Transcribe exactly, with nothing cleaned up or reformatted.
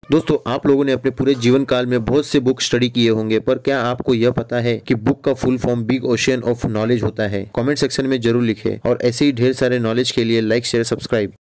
दोस्तों, आप लोगों ने अपने पूरे जीवन काल में बहुत से बुक स्टडी किए होंगे, पर क्या आपको यह पता है कि बुक का full form big ocean of knowledge होता है? कमेंट सेक्शन में जरूर लिखें और ऐसे ही ढेर सारे नॉलेज के लिए लाइक शेयर सब्सक्राइब।